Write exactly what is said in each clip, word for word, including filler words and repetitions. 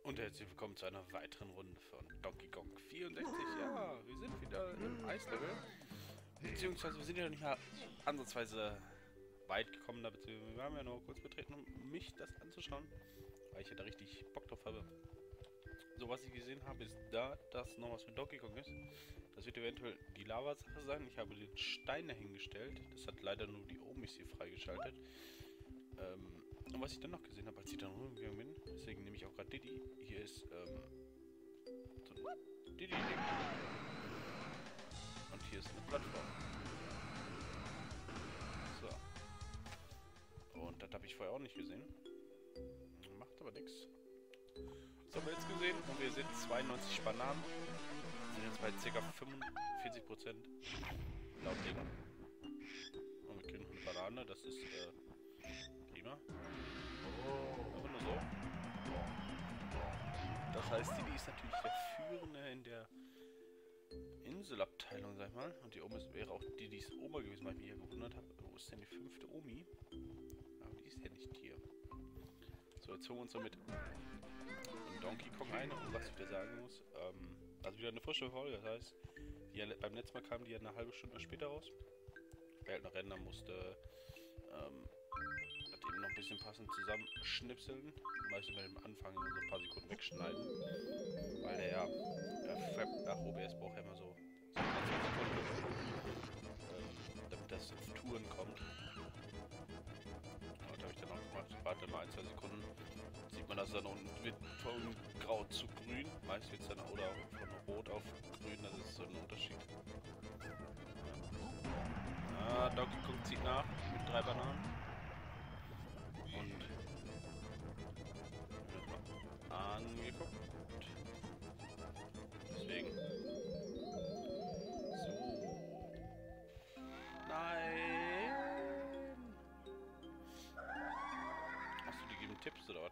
Und herzlich willkommen zu einer weiteren Runde von Donkey Kong vierundsechzig. Ja, wir sind wieder im Eislevel. Beziehungsweise wir sind ja nicht mal ansatzweise weit gekommen, da beziehungsweise wir haben ja nur kurz betreten, um mich das anzuschauen, weil ich ja da richtig Bock drauf habe. So, was ich gesehen habe, ist da, dass noch was mit Donkey Kong ist. Das wird eventuell die Lava-Sache sein. Ich habe den Stein dahingestellt. Das hat leider nur die Omis hier freigeschaltet. Ähm, und was ich dann noch gesehen habe, als ich dann rumgegangen bin, deswegen nehme ich auch gerade Diddy. Hier ist, ähm, so ein Diddy-Ding. Und hier ist eine Plattform. So. Und das habe ich vorher auch nicht gesehen. Macht aber nichts. Das haben wir jetzt gesehen. Und wir sind zweiundneunzig Bananen. Wir sind jetzt bei ca. fünfundvierzig Prozent. Laut Ding. Und wir kriegen noch eine Banane. Das ist, äh, prima. Einfach nur so. Das heißt, die ist natürlich der Führende in der Inselabteilung, sag ich mal. Und die Oma wäre auch die, die ist Oma gewesen, weil ich mich hier gewundert habe. Wo ist denn die fünfte Omi? Aber die ist ja nicht hier. So, jetzt holen wir uns noch mit Donkey Kong ein. Und was ich dir sagen muss, ähm, also wieder eine frische Folge. Das heißt, die, beim letzten Mal kam die ja eine halbe Stunde später raus. Wer halt noch rendern musste, ähm, hat eben noch ein bisschen passend zusammenschnipseln. Meistens bei dem Anfang immer so ein paar Sekunden wegschneiden. Weil der ja, äh, ach, O B S braucht ja immer so, so zwanzig Sekunden, ähm, damit das auf Touren kommt. Und das habe ich dann auch gemacht. Warte mal ein, zwei Sekunden. Sieht man, dass dann unten wird von grau zu grün. Meist wird es dann oder von rot auf grün, das ist so ein Unterschied. Ah, Donkey Kong zieht nach mit drei Bananen. Und angeguckt. Deswegen. So. Nein! Hast du die geben Tipps oder was?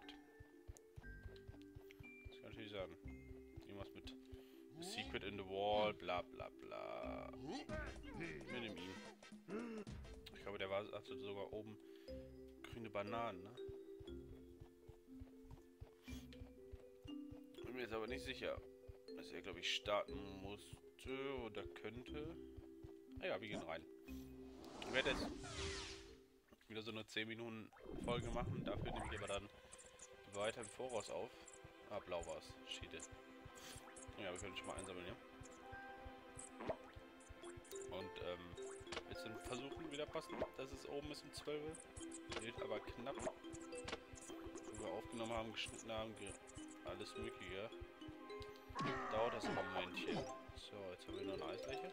Das kann natürlich sein. Irgendwas mit Secret in the Wall, bla bla bla. Wir nehmen ihn. Ich glaube, der war hatte sogar oben grüne Bananen, ne? Bin mir jetzt aber nicht sicher, dass er, glaube ich, starten musste oder könnte. Ah ja, wir gehen rein. Ich werde jetzt wieder so eine zehn Minuten Folge machen. Dafür nehme ich aber dann weiter im Voraus auf. Ah, blau war es. Schiede. Ja, wir können schon mal einsammeln, ja. Und, ähm, jetzt dann versuchen wieder passen, dass es oben ist um zwölf. Wird aber knapp. Wo wir aufgenommen haben, geschnitten haben, ge alles Mögliche. Dauert das ein Momentchen. So, jetzt haben wir noch eine Eisfläche.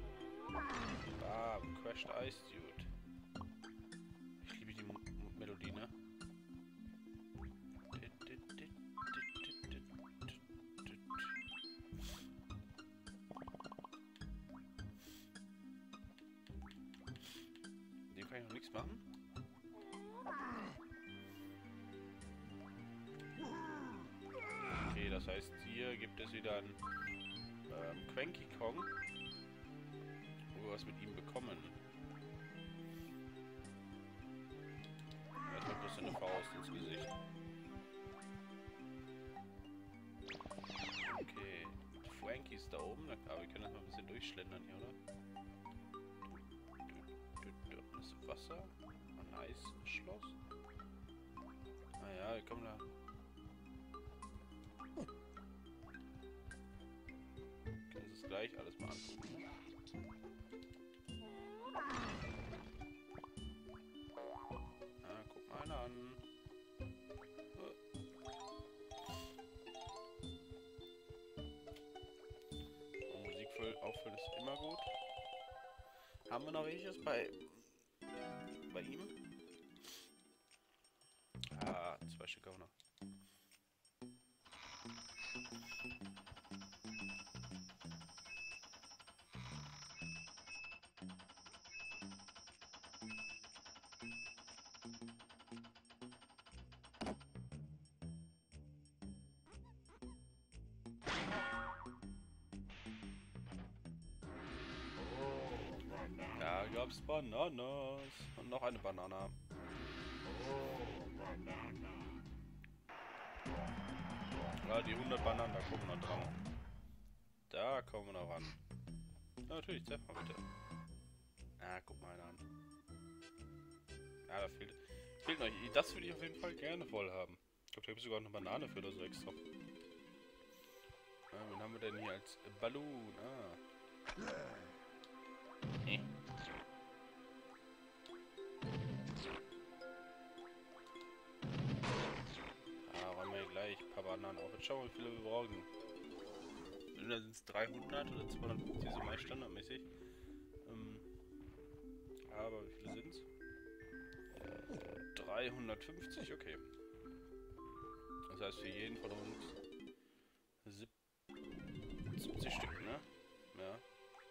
Bam, Crashed Ice Dude. Ich liebe die M Melodie, ne? Dem kann ich noch nichts machen. Okay, das heißt, hier gibt es wieder einen ähm, Cranky Kong, wo wir was mit ihm bekommen. Er drückt uns eine Faust ins Gesicht. Okay, Frankie ist da oben. Na klar, wir können das mal ein bisschen durchschlendern hier, oder? Das Wasser. Ein Eisschloss. Naja, wir kommen da. Können Sie es gleich alles mal angucken. Na, guck mal einer an. Und Musik auffüllen ist immer gut. Haben wir noch welches bei bei ihm? Ah, zwei Stück auch noch. Da gab's Bananas. Und noch eine Banane. Ah, die hundert Bananen, da kommen wir noch dran. Da kommen wir noch ran. Ja, natürlich, zeig mal bitte. Ah, guck mal an. Ah, da fehlt... Fehlt noch. Das würde ich auf jeden Fall gerne voll haben. Ich glaube, da gibt es sogar eine Banane für oder so extra. Ah, wen haben wir denn hier als Balloon? Ah. Hm. Ah, räumen wir gleich ein paar Bananen auf. Jetzt schauen wir, wie viele wir brauchen. Da sind es dreihundert oder zweihundertfünfzig, so meist standardmäßig. Ähm, aber wie viele sind es? dreihundertfünfzig, okay. Das heißt für jeden von uns siebzig Stück, ne? Ja.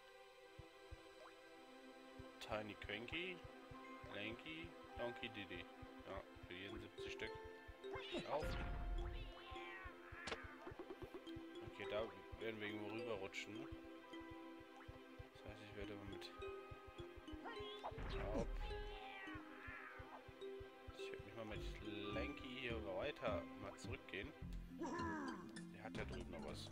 Tiny Cranky, Lanky, Donkey Diddy. Ja, für jeden siebzig Stück. Auf. Okay, da werden wir irgendwo rüberrutschen. Das heißt, ich werde mal mit... Auf. Ich werde mich mal mit Lanky hier weiter mal zurückgehen. Der hat ja drüben noch was.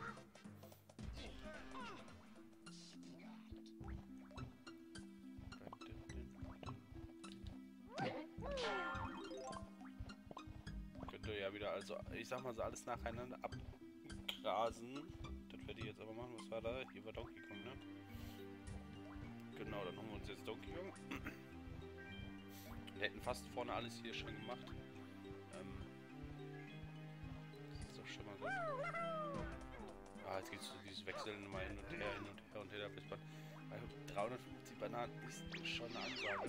Könnte ja wieder, also ich sag mal so alles nacheinander abgrasen. Das werde ich jetzt aber machen. Was war da? Hier war Donkey Kong, ne? Genau, dann holen wir uns jetzt Donkey Kong. Wir hätten fast vorne alles hier schon gemacht. Ähm, das ist doch schon mal gut. Ah, jetzt geht es dieses Wechseln mal hin und her, hin und her und her. Bis man, also dreihundertfünfzig Bananen ist schon eine Ansage.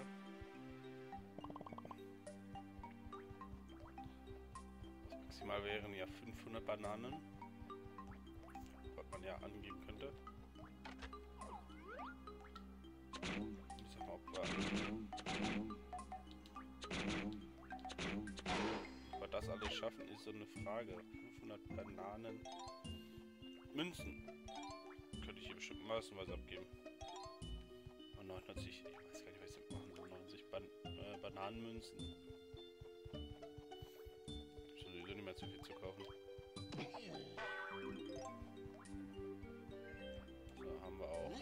Das maximal wären ja fünfhundert Bananen. Was man ja angeben könnte. Ich sag mal, ob wir, ob wir das alles schaffen, ist so eine Frage. fünfhundert Bananen. Münzen. Könnte ich hier bestimmt massenweise abgeben. Und neunundneunzig, ich weiß gar nicht, was ich da machen soll. neunzig Ban äh, Bananenmünzen. Ist sowieso nicht mehr zu viel zu kaufen. So, haben wir auch.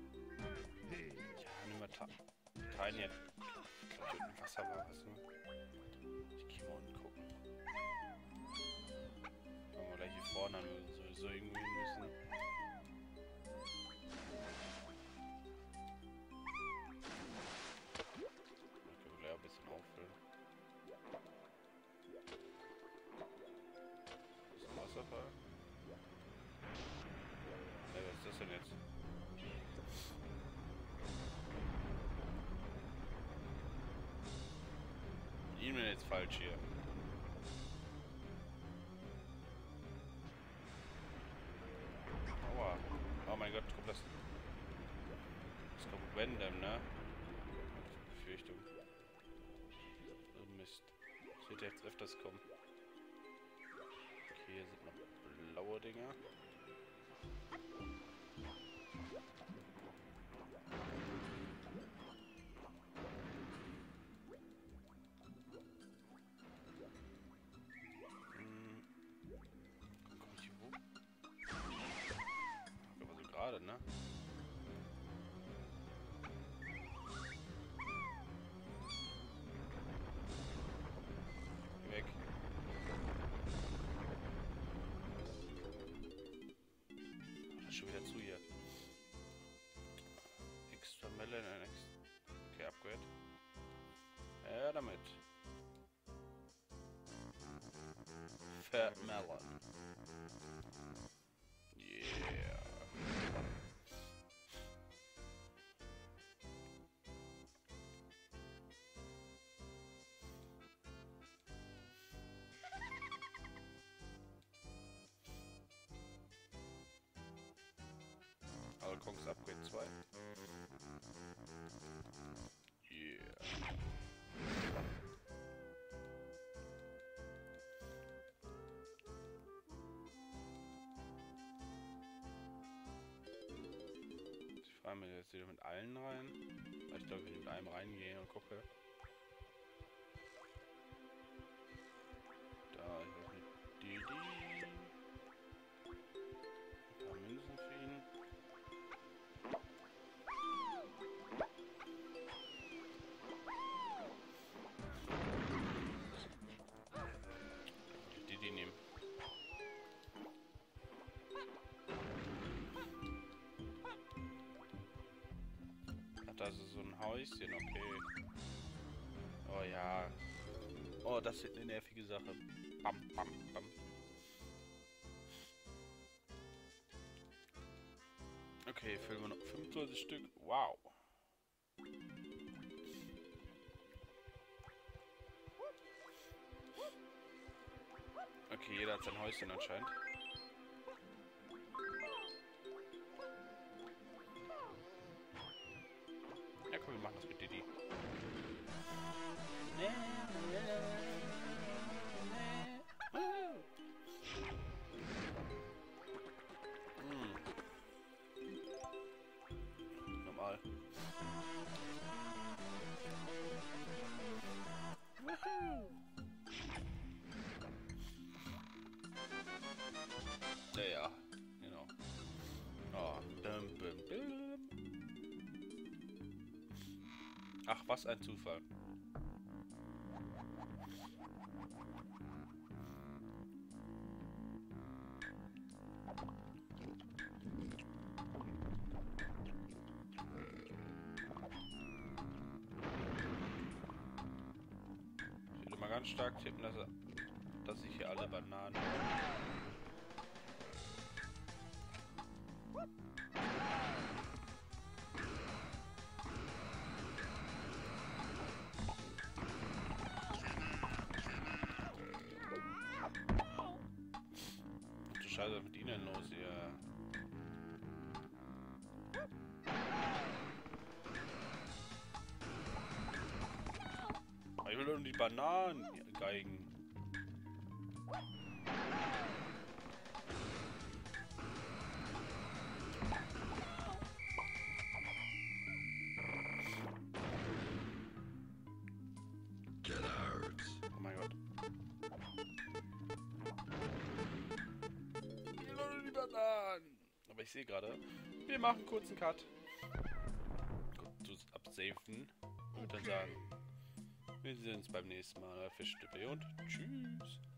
Ja, nimm mal Ta Tiny. Ich glaube, hier im Wasser war was, ne? Ich gehe mal unten gucken. Fangen wir gleich hier vorne an, wir sowieso irgendwo hin müssen. Wasserfall? Hey, was ist das denn jetzt? E-Mail jetzt falsch hier. Aua. Oh mein Gott, kommt das. Das kommt random, ne? Befürchtung. Oh Mist. Das wird jetzt öfters kommen. Okay, hier sind noch blaue Dinger. Hm. Komm ich hier hoch? Aber so gerade, ne? Geh weg. Schon wieder zu hier. Extra Melon, ein Ex. Okay, Upgrade. Ja, damit. Fat Melon. Yeah. Kongs Upgrade zwei. Yeah. Ich frage mich jetzt wieder mit allen rein. Ich glaube, wenn ich mit einem reingehe und gucke. Da, ich weiß nicht. Die, die. Häuschen, okay. Oh ja. Oh, das ist eine nervige Sache. Bam, bam, bam. Okay, füllen wir noch fünfundzwanzig Stück. Wow. Okay, jeder hat sein Häuschen anscheinend. Ja, komm, wir machen das mit Didi. Hm. Normal. Ja, ja, genau. Oh, bim, bim, bim. Ach, was ein Zufall. Ich würde mal ganz stark tippen, dass, er, dass ich hier alle Bananen... Du Scheiße, was mit ihnen denn los hier? Ich will nur die Bananen geigen. Oh mein Gott. Ich will nur die Bananen. Aber ich sehe gerade, wir machen kurz einen Cut. Kurz absafen. Und dann sagen, wir sehen uns beim nächsten Mal. Fischstüppe und tschüss.